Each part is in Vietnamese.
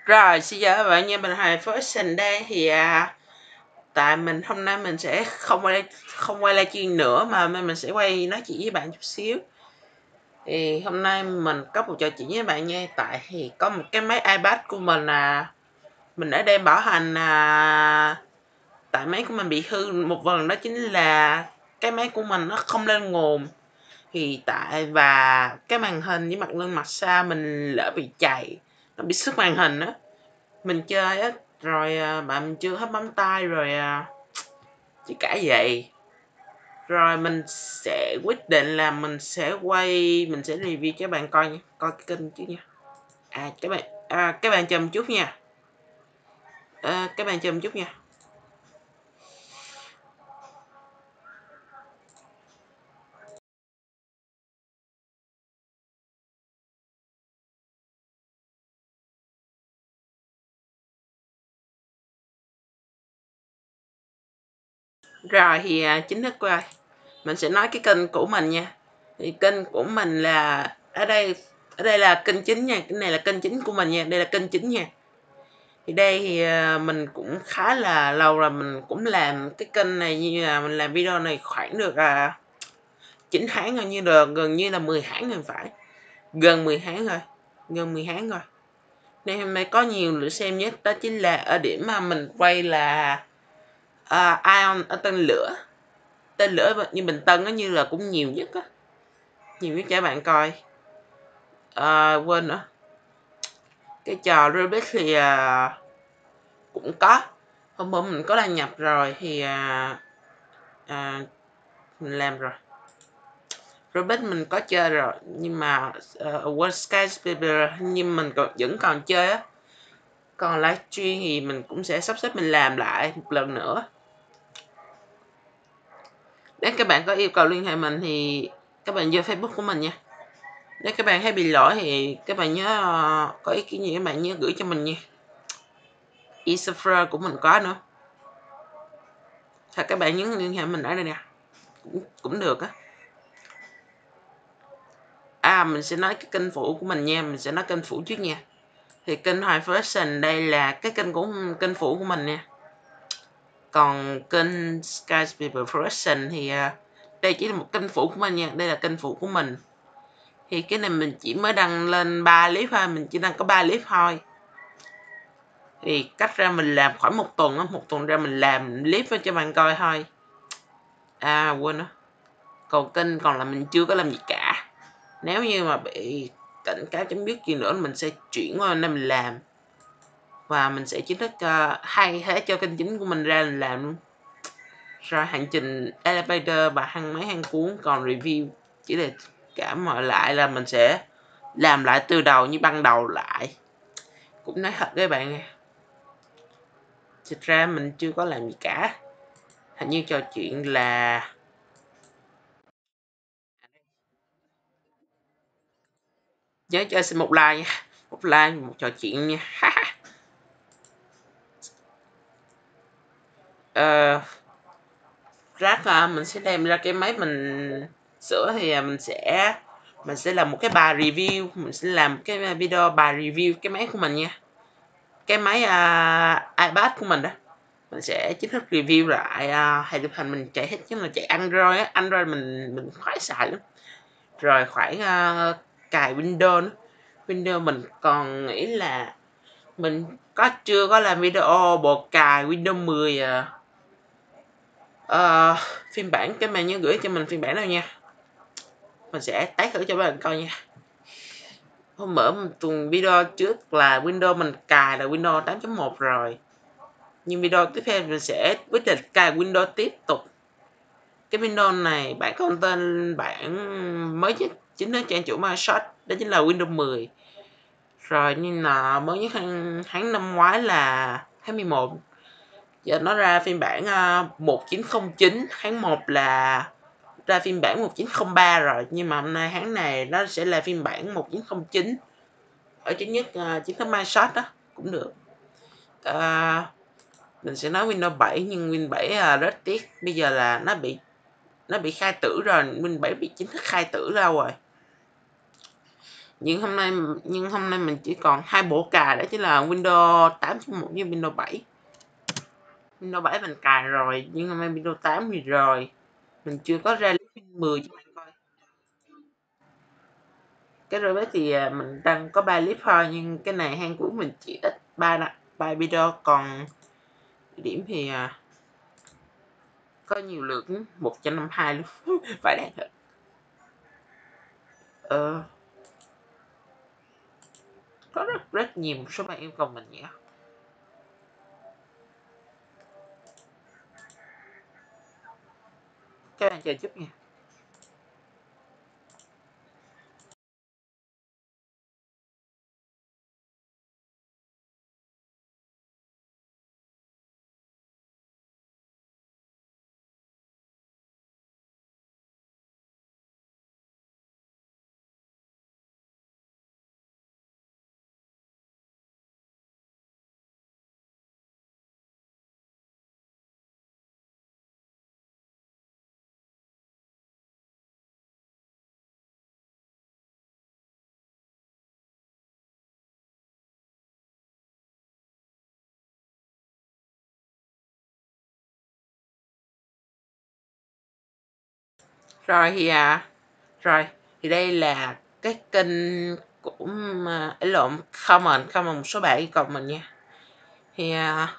Rồi, xin chào các bạn nha, mình Hoài First đây thì tại mình hôm nay mình sẽ không quay livestream nữa mà mình sẽ quay nói chuyện với bạn chút xíu. Thì hôm nay mình có một trò chuyện với bạn nha, tại thì có một cái máy iPad của mình mình đã đem bảo hành tại máy của mình bị hư một phần, đó chính là cái máy của mình nó không lên nguồn. Thì và cái màn hình với mặt lưng mặt sau mình lỡ bị chày, nó bị xước màn hình á. Mình chơi á, rồi bạn mình chưa hết móng tay rồi chỉ cả vậy. Rồi mình sẽ quyết định là mình sẽ review cho bạn coi nha, coi cái kênh chứ nha. Các bạn chờ một chút nha. Các bạn chờ một chút nha. Rồi thì chính thức qua. Mình sẽ nói cái kênh của mình nha. Thì kênh của mình là ở đây là kênh chính nha, cái này là kênh chính của mình nha, đây là kênh chính nha. Thì đây thì mình cũng khá là lâu rồi mình cũng làm cái kênh này, như là mình làm video này khoảng được 9 tháng thôi, gần như là 10 tháng rồi phải. Gần 10 tháng thôi. Gần 10 tháng rồi. Nên hôm nay có nhiều lượt xem nhất, đó chính là ở điểm mà mình quay là Ion ở tên lửa. Tên lửa như Bình Tân á, như là cũng nhiều nhất á. Nhiều nhất cho các bạn coi. Quên nữa. Cái trò Rubik thì cũng có. Hôm bữa mình có đăng nhập rồi thì mình làm rồi. Rubik mình có chơi rồi, nhưng mà World Skyscraper nhưng mình vẫn còn chơi á. Còn livestream thì mình cũng sẽ sắp xếp mình làm lại một lần nữa. Nếu các bạn có yêu cầu liên hệ mình thì các bạn vô Facebook của mình nha. Nếu các bạn thấy bị lỗi thì các bạn nhớ có ý kiến gì các bạn nhớ gửi cho mình nha. E-server của mình có nữa. Thật các bạn nhớ liên hệ mình ở đây nè. Cũng được á. Mình sẽ nói cái kênh phụ của mình nha, mình sẽ nói kênh phụ trước nha. Thì kênh Hoài Version đây là cái kênh phụ của mình nha. Còn kênh Skyscraper Production thì đây chỉ là một kênh phụ của mình nha, đây là kênh phụ của mình. Thì cái này mình chỉ mới đăng lên 3 clip thôi, mình chỉ đăng có 3 clip thôi. Thì cách ra mình làm khoảng một tuần á, một tuần ra mình làm clip cho bạn coi thôi. Quên nữa. Còn kênh còn là mình chưa có làm gì cả. Nếu như mà bị cảnh cáo chấm dứt gì nữa mình sẽ chuyển qua nên mình làm. Và mình sẽ chính thức hay thế cho kênh chính của mình ra mình làm luôn. Rồi hành trình elevator và hăng máy hăng cuốn, còn review chỉ là cả mọi lại là mình sẽ làm lại từ đầu như ban đầu lại. Cũng nói thật với bạn nha, thực ra mình chưa có làm gì cả. Hình như trò chuyện là nhớ cho xin một like nha, một like một trò chuyện nha. Mình sẽ đem ra cái máy mình sửa thì mình sẽ làm một cái bài review, mình sẽ làm cái video bài review cái máy của mình nha. Cái máy iPad của mình đó, mình sẽ chính thức review lại hệ điều hành mình chạy hết, chứ là chạy Android á, Android mình khoái xài lắm. Rồi khoảng cài Windows nữa. Windows mình còn nghĩ là mình chưa có làm video bộ cài Windows 10 phiên bản, các bạn nhớ gửi cho mình phiên bản nào nha. Mình sẽ test thử cho các bạn coi nha. Hôm mở một tuần video trước là Windows mình cài là Windows 8.1 rồi. Nhưng video tiếp theo mình sẽ quyết định cài Windows tiếp tục. Cái Windows này bản content bản mới nhất chính là trang chủ Microsoft, đó chính là Windows 10. Rồi nhưng là mới nhất tháng năm ngoái là tháng 11. Giờ nó ra phiên bản 1909, tháng 1 là ra phiên bản 1903 rồi, nhưng mà hôm nay tháng này nó sẽ là phiên bản 1909 ở chính nhất chính thức Microsoft đó cũng được. Mình sẽ nói Windows 7 nhưng Win 7 rất tiếc, bây giờ là nó bị khai tử rồi, Win 7 bị chính thức khai tử ra rồi. nhưng hôm nay mình chỉ còn 2 bộ cài, đó chính là Windows 8.1 với Windows 7. Windows 7 mình cài rồi, nhưng hôm nay Windows 8 thì rồi. Mình chưa có ra clip 10 cho bạn coi. Cái rồi thì mình đăng có 3 clip thôi, nhưng cái này hang của mình chỉ ít 3 video, còn điểm thì có nhiều lượt 152 luôn. Phải đạt thật. Ờ, có rất nhiều một số bạn yêu cầu mình nhỉ. Các bạn chờ chút nha. Rồi thì rồi thì đây là cái kênh của lộn comment một số bạn yêu cầu mình nha. Thì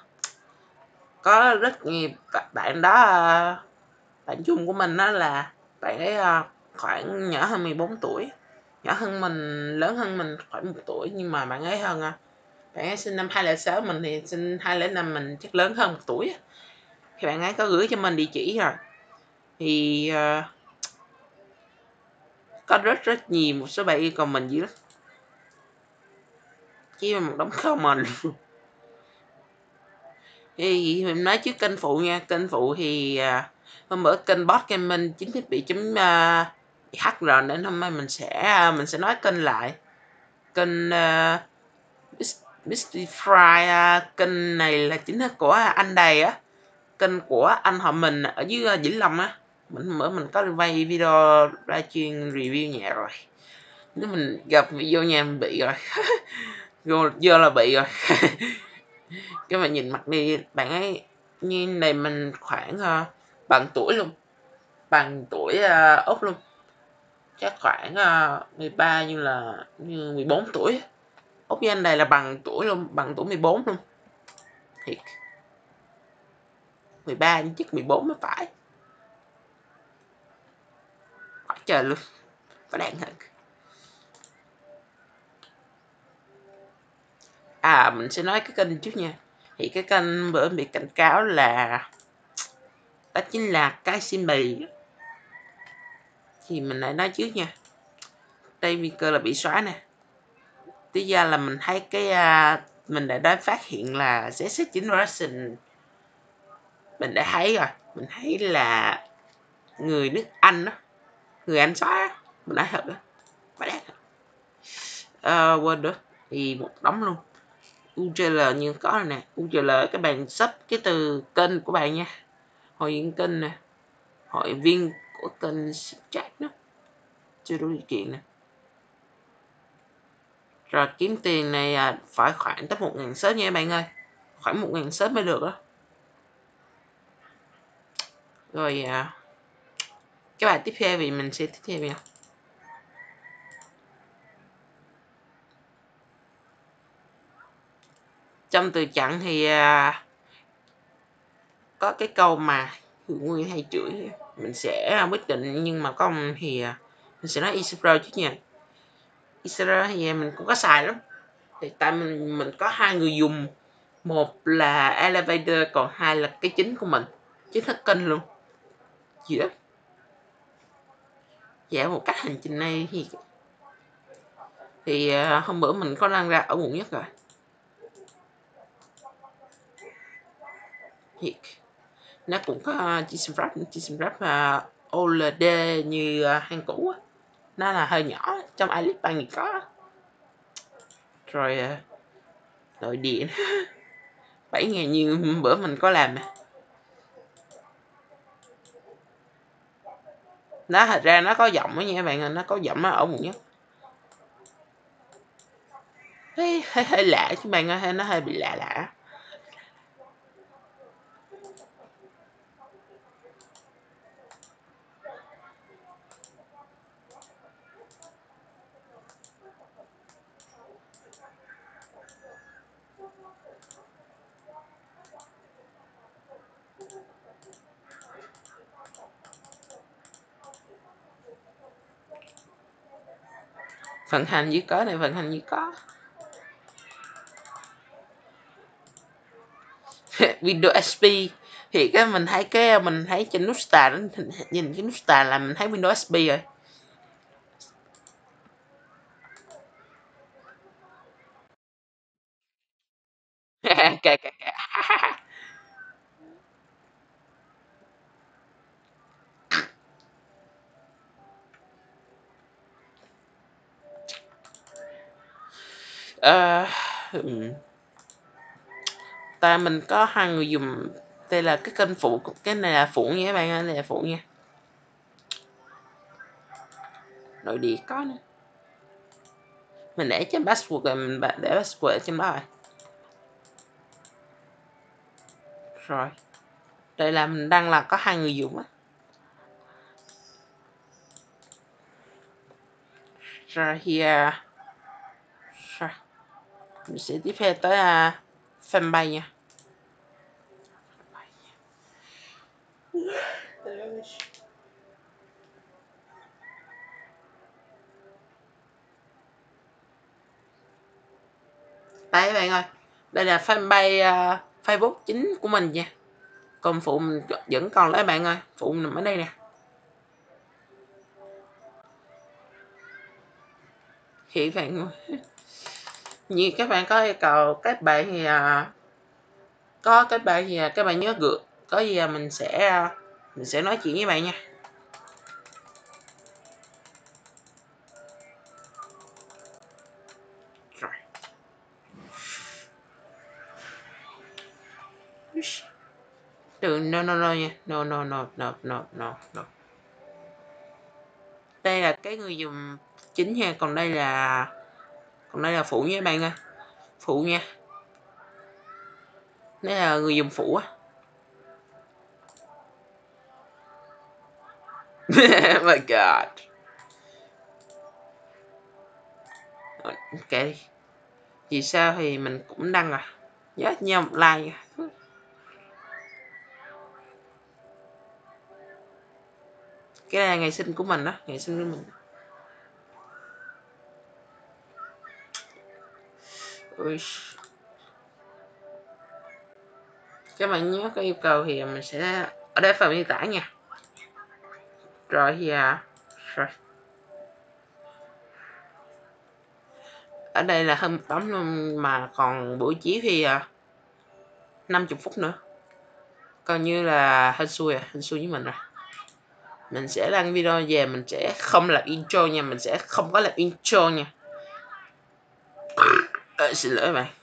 có rất nhiều bạn đó, bạn chung của mình đó là bạn ấy khoảng nhỏ hơn 14 tuổi, nhỏ hơn mình, lớn hơn mình khoảng 1 tuổi, nhưng mà bạn ấy hơn bạn ấy sinh năm 2006, mình thì sinh 2005, mình chắc lớn hơn 1 tuổi. Thì bạn ấy có gửi cho mình địa chỉ rồi. Thì có rất nhiều một số bạn yêu cầu mình dữ lắm. Chỉ một đống comment luôn. Thì mình nói trước kênh phụ nha, kênh phụ thì hôm bữa kênh Boss Gaming chính thức bị hack rồi, nên hôm nay mình sẽ nói kênh lại. Kênh Mystery Fry, kênh này là chính thức của anh Đầy á, kênh của anh họ mình ở dưới Vĩnh Long á. Mình có quay video ra chuyên review nhà rồi. Nếu mình gặp video nhà mình bị rồi. vô là bị rồi. Cái mà nhìn mặt đi, bạn ấy như này mình khoảng bằng tuổi luôn, bằng tuổi Úc luôn, chắc khoảng 13 như 14 tuổi. Úc với anh này là bằng tuổi luôn, bằng tuổi 14 luôn. Thiệt. 13 chắc 14 mới phải. Quá trời luôn. Có đáng thật. Mình sẽ nói cái kênh trước nha. Thì cái kênh bữa bị cảnh cáo là đó chính là cái sim bì. Thì mình lại nói trước nha. Đây nguy cơ là bị xóa nè. Lý do là mình thấy mình đã phát hiện là ZX9 Version. Mình đã thấy rồi. Mình thấy là người nước Anh đó, người Anh xóa. Mình nói thật đó. Quá đáng thật. Quên nữa. Thì một đống luôn. URL như có rồi nè. URL các bạn search cái từ kênh của bạn nha. Hội viên kênh nè. Hội viên của kênh chat đó. Chưa đủ điều kiện nè. Rồi kiếm tiền này phải khoảng tới 1.000 sớm nha bạn ơi. Khoảng 1.000 sớm mới được đó. Rồi cái bài tiếp theo thì mình sẽ tiếp theo nha. Trong từ chặn thì có cái câu mà Nguyên hay chửi, mình sẽ quyết định, nhưng mà có ông thì mình sẽ nói Isra trước nha. Isra thì mình cũng có xài lắm. Thì tại mình có 2 người dùng, một là Elevator, còn 2 là cái chính của mình, chính thức kênh luôn. Gì đó. Dạ một cách hành trình này thì hôm bữa mình có đăng ra ở quận nhất rồi. Thiệt. Nó cũng có G-Rap OLED như hang cũ á. Nó là hơi nhỏ, trong iList 3000 có. Rồi nội địa 7.000 như bữa mình có làm nè. Nó thật ra nó có giọng đó nha các bạn ơi, nó có giọng ở quận nhất. hơi lạ chứ bạn ơi, nó hơi bị lạ lạ. Vận hành như có này, vận hành như có. Windows XP thì cái mình thấy trên nút start, nhìn cái nút start là mình thấy Windows XP rồi. Kệ. Ờ, ta mình có hai người dùng, đây là cái kênh phụ, cái này là phụ nha các bạn ơi, đây là phụ nha. Nội địa có nữa, mình để trên password rồi, mình để password ở trên đó rồi. Rồi đây là mình đăng là có hai người dùng á. Rồi thì rồi mình sẽ tiếp theo tới fanpage nha. Đây các bạn ơi, đây là fanpage Facebook chính của mình nha. Còn phụ mình vẫn còn đấy bạn ơi, phụ mình nằm ở đây nè. Thì bạn như các bạn có yêu cầu các bạn thì có các bạn thì các bạn nhớ gửi, có gì mình sẽ nói chuyện với bạn nha. Rồi. Đừng, no nha, no. Đây là cái người dùng chính nha, còn đây là phụ nha bạn ơi, phụ nha. Đây là người dùng phụ á. Oh my god. Ok đi. Vì sao thì mình cũng đăng rồi. Nhớ nhau một like. Cái này là ngày sinh của mình đó, ngày sinh của mình. Ui. Các bạn nhớ có yêu cầu thì mình sẽ ở đây phần miêu tả nha. Rồi thì rồi. Ở đây là hơn một tấm luôn, mà còn buổi chiếu thì 50 phút nữa. Coi như là hên xui với mình rồi. Mình sẽ đăng video về, mình sẽ không làm intro nha, mình sẽ không có làm intro nha. Xin lỗi bạn.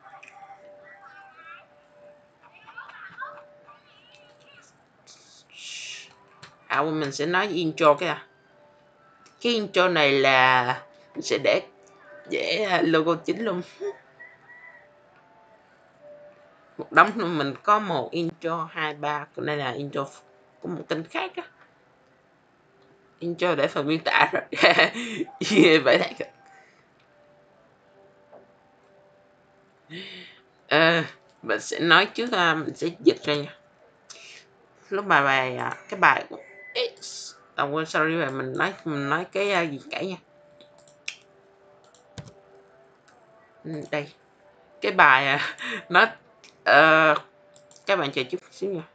Mình sẽ nói intro cái intro này là mình sẽ để logo chính luôn. Một đống luôn, mình có một intro 2, 3, còn đây là intro của một kênh khác á. Intro để phần miêu tả rồi. Vậy này. Mình sẽ nói trước, mình sẽ dịch ra nha. Lúc mà cái bài của X, quên, sorry bạn, mình nói cái gì cả nha. Đây cái bài nó các bạn chờ chút xíu nha.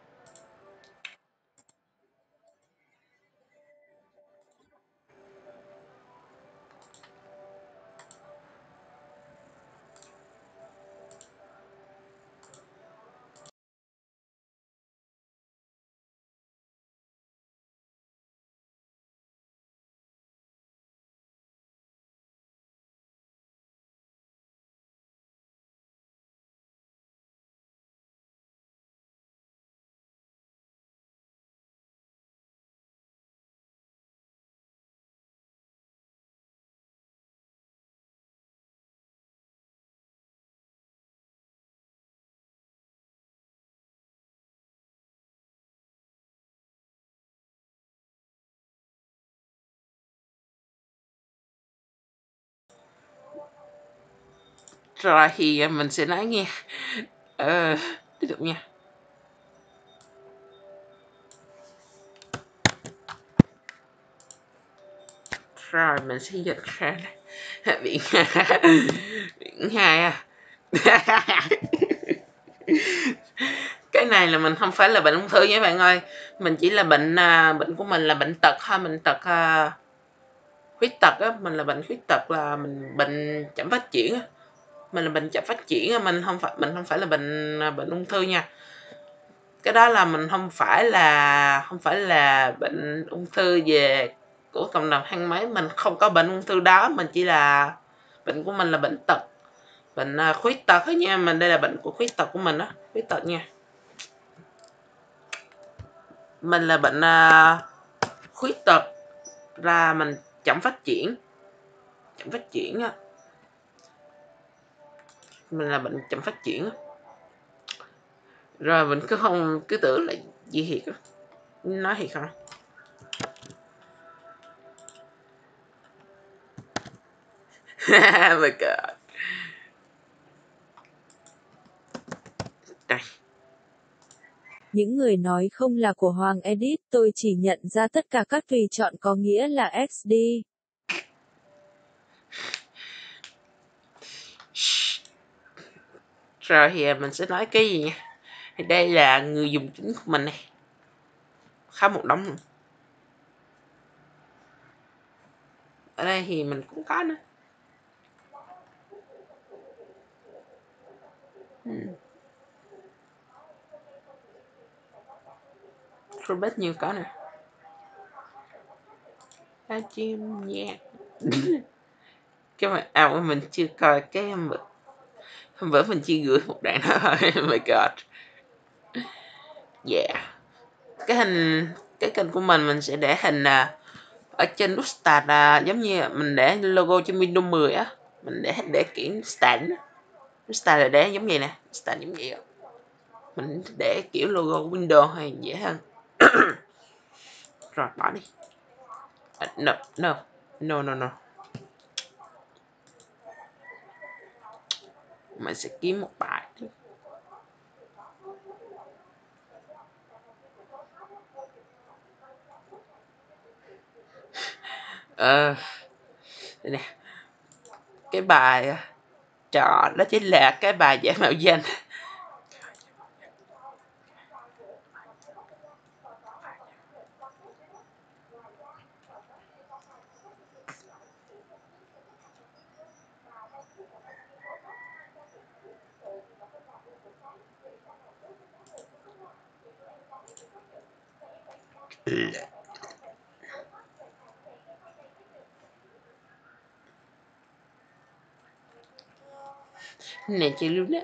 Rồi thì mình sẽ nói nghe. Tiếp tục nha. Rồi mình sẽ dịch ra biển biển hai à. Cái này là mình không phải là bệnh ung thư nha bạn ơi, mình chỉ là bệnh của mình là bệnh tật thôi, bệnh tật khuyết tật á, mình là bệnh khuyết tật, là mình bệnh chậm phát triển á, mình là bệnh chậm phát triển á, mình không phải là bệnh ung thư nha. Cái đó là mình không phải là bệnh ung thư về của cộng đồng thang máy, mình không có bệnh ung thư đó, mình chỉ là bệnh của mình là bệnh tật, bệnh khuyết tật thôi nha, mình đây là bệnh của khuyết tật của mình đó, khuyết tật nha. Mình là bệnh khuyết tật, là mình chậm phát triển á, mình là bệnh chậm phát triển á. Rồi mình cứ tưởng là gì thiệt á, nói thiệt hả? My God. Đây. Những người nói không là của Hoàng Edit, tôi chỉ nhận ra tất cả các tùy chọn có nghĩa là XD. Rồi thì mình sẽ nói cái gì nha. Thì đây là người dùng chính của mình này. Khá một đống luôn. Ở đây thì mình cũng có nữa. Robert nhiều có nè. Cá chim nhạc. Cái mà mình chưa coi cái hôm bữa mình chỉ gửi một đoạn đó thôi. Oh my God. Yeah. Cái kênh của mình sẽ để hình ở trên nút start, giống như mình để logo trên Windows 10 á, mình để kiểu start. Nút start là để giống vậy nè, start giống vậy á. Mình để kiểu logo Windows hay dễ hơn. Rồi bỏ đi. No. Mình sẽ kiếm một bài. Đây nè. Cái bài trò đó chính là cái bài giải mạo danh. Nè chị luôn đó.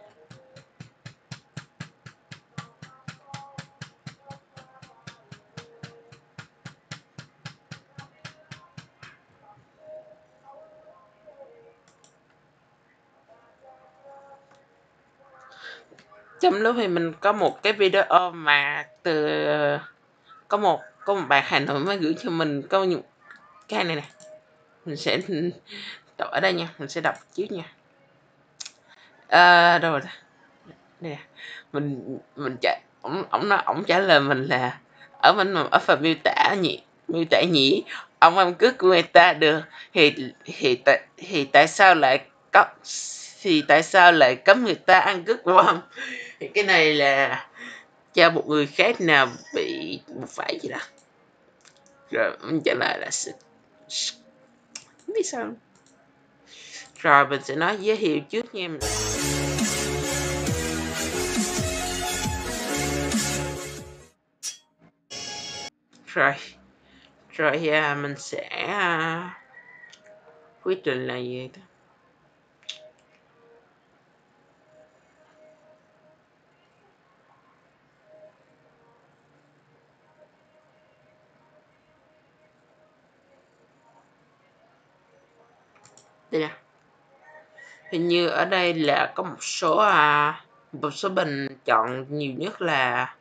Trong lúc thì mình có một cái video mà có một bạn Hà Nội mới gửi cho mình có những cái này nè, mình sẽ đọc ở đây nha, mình sẽ đọc trước nha. Đâu rồi nè, mình trả ổng trả lời mình là ở phần miêu tả nhỉ, ông ăn cướp của người ta được thì tại sao lại có tại sao lại cấm người ta ăn cướp của ông? Thì cái này là cho một người khác nào bị một phải gì đó. Rồi mình trả lời là không biết sao. Rồi mình sẽ nói giới thiệu trước nha. Rồi mình sẽ quyết định là gì đó. Đây nè. Hình như ở đây là có một số bình chọn nhiều nhất là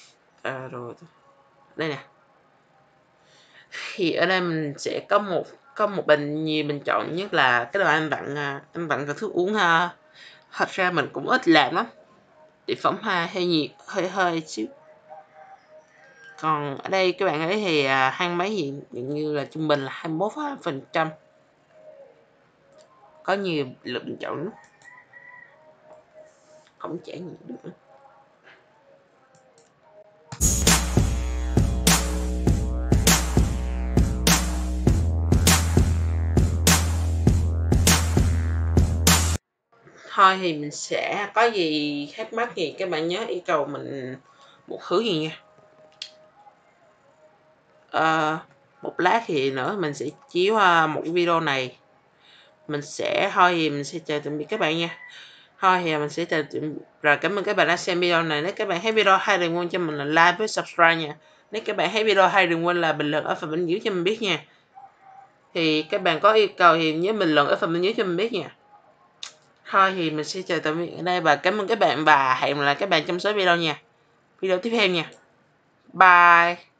rồi đây nè. Thì ở đây mình sẽ có một có một nhiều bình chọn nhất là cái đồ ăn vặn và thức uống ha. Thật ra mình cũng ít làm lắm, địa phẩm hơi nhiều, hơi xíu. Còn ở đây các bạn thấy thì hang máy thì gần như là trung bình là 21%. Có nhiều lựa bình chọn lắm, không trải nghiệm được. Thôi thì mình sẽ có gì thắc mắc thì các bạn nhớ yêu cầu mình một thứ gì nha. Một lát thì nữa mình sẽ chiếu một cái video này. Mình sẽ thôi thì mình sẽ chào tạm biệt các bạn nha. Thôi thì mình sẽ chào tạm biệt. Rồi cảm ơn các bạn đã xem video này. Nếu các bạn thấy video hay đừng quên cho mình là like với subscribe nha. Nếu các bạn thấy video hay đừng quên là bình luận ở phần bên dưới cho mình biết nha. Thì các bạn có yêu cầu thì nhớ bình luận ở phần bên dưới cho mình biết nha. Thôi thì mình sẽ chào tạm biệt ở đây và cảm ơn các bạn và hẹn gặp lại các bạn trong số video nha. Video tiếp theo nha. Bye.